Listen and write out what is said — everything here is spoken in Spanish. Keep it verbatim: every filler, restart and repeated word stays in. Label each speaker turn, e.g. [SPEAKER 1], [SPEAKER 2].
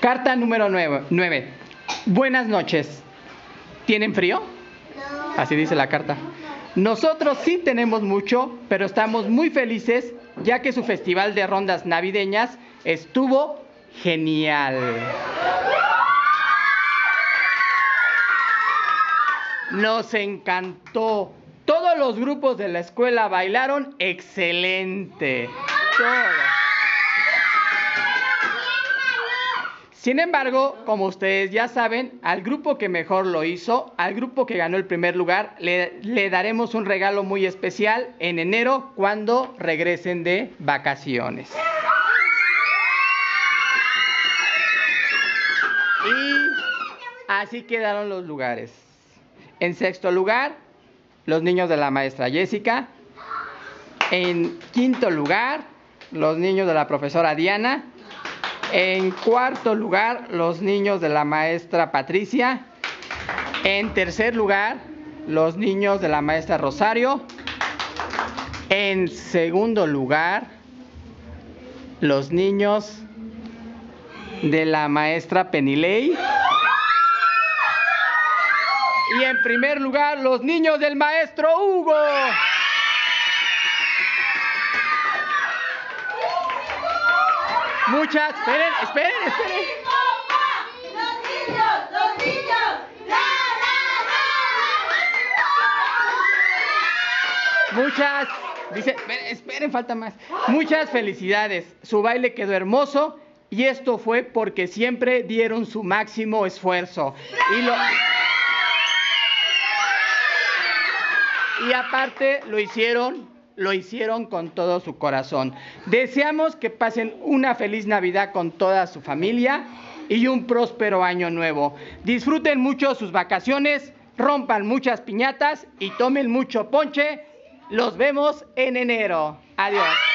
[SPEAKER 1] Carta número nueve. Buenas noches. ¿Tienen frío?
[SPEAKER 2] No.
[SPEAKER 1] Así dice la carta. Nosotros sí tenemos mucho, pero estamos muy felices ya que su festival de rondas navideñas estuvo genial. Nos encantó. Todos los grupos de la escuela bailaron excelente. Todos. Sin embargo, como ustedes ya saben, al grupo que mejor lo hizo, al grupo que ganó el primer lugar, le, le daremos un regalo muy especial en enero cuando regresen de vacaciones. Y así quedaron los lugares. En sexto lugar, los niños de la maestra Jessica. En quinto lugar, los niños de la profesora Diana. En cuarto lugar, los niños de la maestra Patricia. En tercer lugar, los niños de la maestra Rosario. En segundo lugar, los niños de la maestra Penilei. Y en primer lugar, los niños del maestro Hugo. Muchas, esperen, esperen, esperen.
[SPEAKER 2] Los niños, los niños. La, la, la.
[SPEAKER 1] Muchas, dice, esperen, esperen, falta más. Muchas felicidades. Su baile quedó hermoso y esto fue porque siempre dieron su máximo esfuerzo. Y lo Y aparte lo hicieron, lo hicieron con todo su corazón. Deseamos que pasen una feliz Navidad con toda su familia y un próspero año nuevo. Disfruten mucho sus vacaciones, rompan muchas piñatas y tomen mucho ponche. Los vemos en enero. Adiós.